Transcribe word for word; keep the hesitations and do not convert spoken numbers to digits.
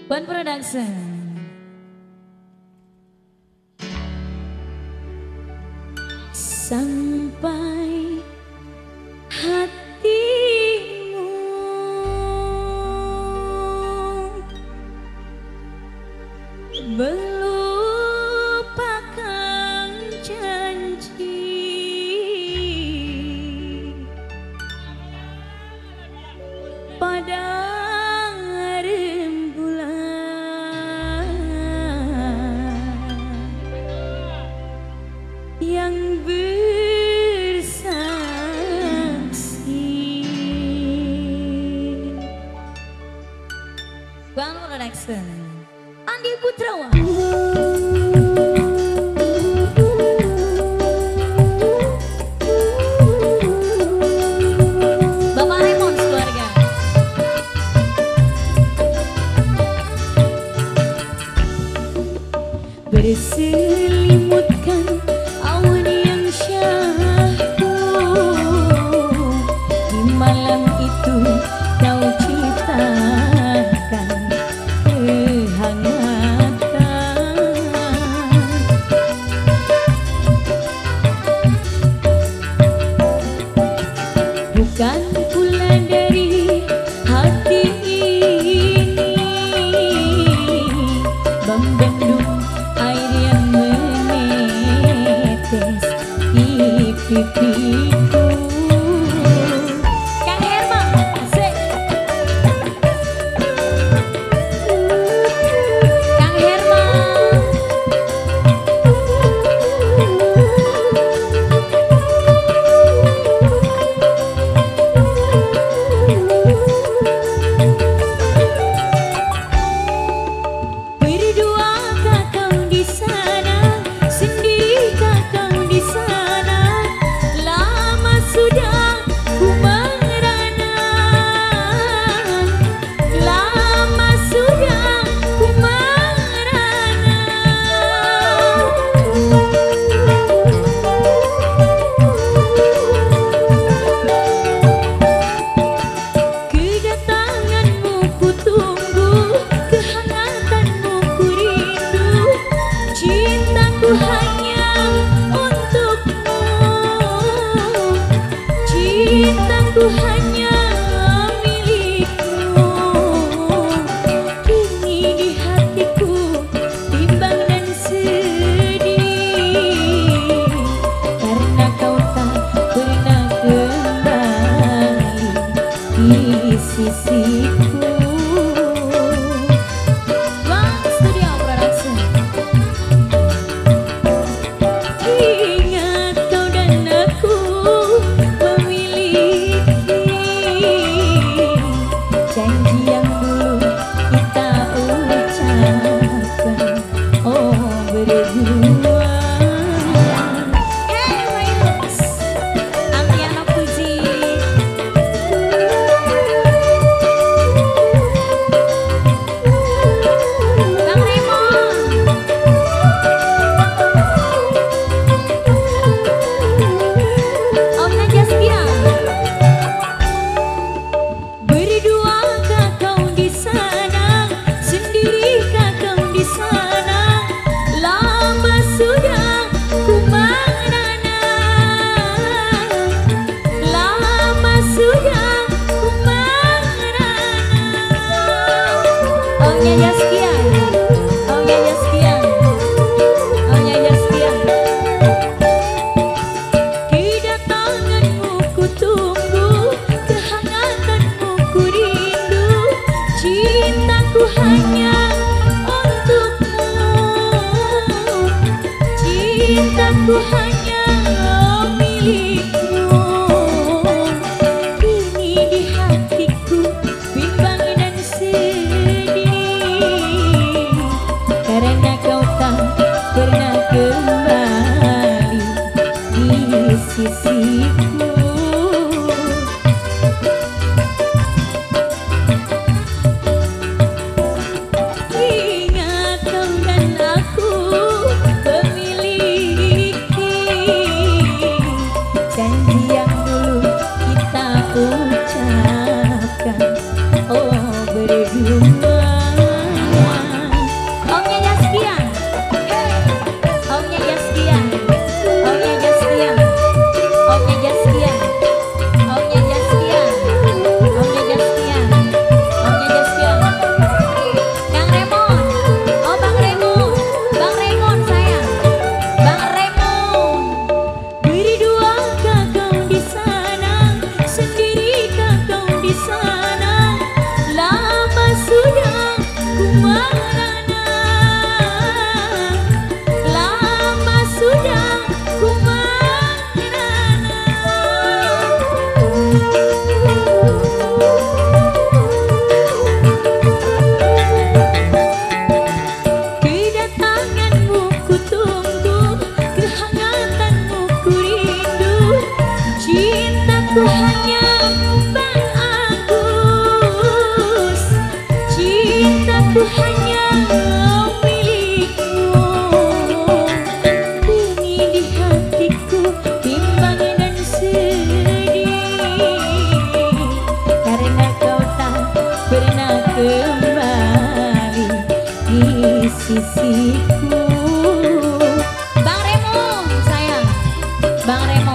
Ban Production. Sampai hatimu melupakan janji pada rembulan yang Bang Production Andi Putrawan. Bapak Raymond keluarga. Berselimutkan awan yang syahdu, di malam itu kau ciptakan bukan pula dari hati ini membendung air yang menetes di pipiku. Kang Herman, asik. Kang Herman. Cintaku hanya milikmu, kini di hatiku bimbang dan sedih, karena kau tak pernah kembali di sisiku. Bang Studio Production. Ingat kau dan aku janji yang dulu kita ucapkan, oh berdua. Hey Wailux, Antiana Puji. Bang Raymond. Om Najaskia. Omnya Jaskian, Omnya Jaskian, Omnya Jaskian. Kedatanganmu ku tunggu, kehangatanmu ku rindu, cintaku hanya untukmu, cintaku hanya milikmu, kini di hatiku bimbang dan sedih, karena kau tak pernah kembali di sisiku. Ingat kau dan aku memiliki janji yang dulu kita ucapkan, oh berdua. hanya milikmu, bunyi di hatiku bimbang dan sedih, karena kau tak pernah kembali di sisiku. Bang Remo sayang, Bang Remo